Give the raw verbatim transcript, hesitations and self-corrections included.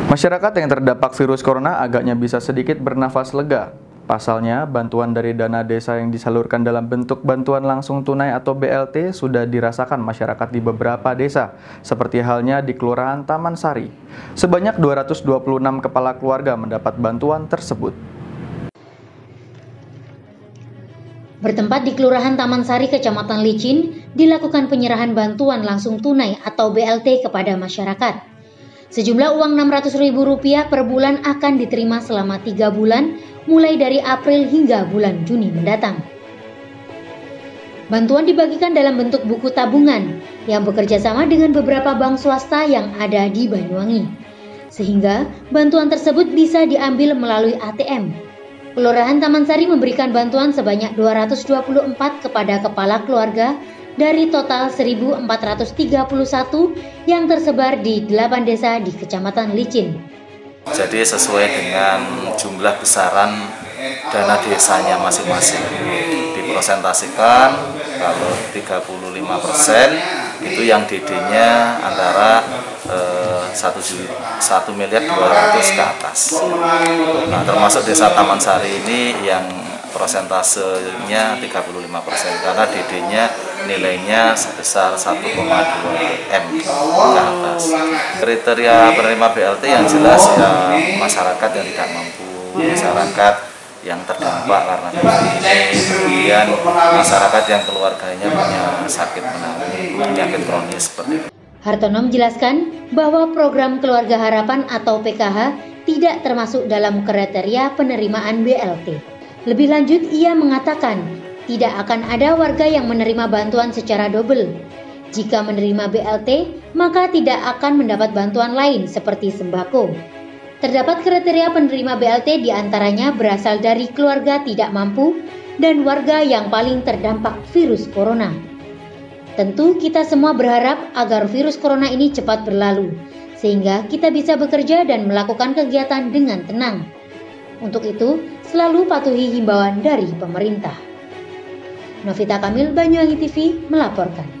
Masyarakat yang terdampak virus corona agaknya bisa sedikit bernafas lega. Pasalnya, bantuan dari dana desa yang disalurkan dalam bentuk bantuan langsung tunai atau B L T sudah dirasakan masyarakat di beberapa desa, seperti halnya di Kelurahan Taman Sari. Sebanyak dua ratus dua puluh enam kepala keluarga mendapat bantuan tersebut. Bertempat di Kelurahan Taman Sari, Kecamatan Licin, dilakukan penyerahan bantuan langsung tunai atau B L T kepada masyarakat. Sejumlah uang enam ratus ribu rupiah per bulan akan diterima selama tiga bulan, mulai dari April hingga bulan Juni mendatang. Bantuan dibagikan dalam bentuk buku tabungan yang bekerja sama dengan beberapa bank swasta yang ada di Banyuwangi, sehingga bantuan tersebut bisa diambil melalui A T M. Kelurahan Taman Sari memberikan bantuan sebanyak dua ratus dua puluh empat kepada kepala keluarga dari total seribu empat ratus tiga puluh satu yang tersebar di delapan desa di Kecamatan Licin. Jadi sesuai dengan jumlah besaran dana desanya masing-masing. Dipresentasikan kalau tiga puluh lima persen itu yang D D-nya antara eh, satu miliar dua ratus ke atas. Nah, termasuk desa Taman Sari ini yang prosentasenya tiga puluh lima persen karena D D-nya nilainya sebesar satu koma dua M ke atas. Kriteria penerima B L T yang jelas ya masyarakat yang tidak mampu, masyarakat yang terdampak karena COVID ini, kemudian masyarakat yang keluarganya punya sakit menanggung penyakit kronis seperti itu. Hartono menjelaskan bahwa program Keluarga Harapan atau P K H tidak termasuk dalam kriteria penerimaan B L T. Lebih lanjut, ia mengatakan tidak akan ada warga yang menerima bantuan secara double. Jika menerima B L T, maka tidak akan mendapat bantuan lain seperti sembako. Terdapat kriteria penerima B L T diantaranya berasal dari keluarga tidak mampu dan warga yang paling terdampak virus corona. Tentu kita semua berharap agar virus corona ini cepat berlalu, sehingga kita bisa bekerja dan melakukan kegiatan dengan tenang. Untuk itu, selalu patuhi himbauan dari pemerintah. Novita Kamil, Banyuwangi T V melaporkan.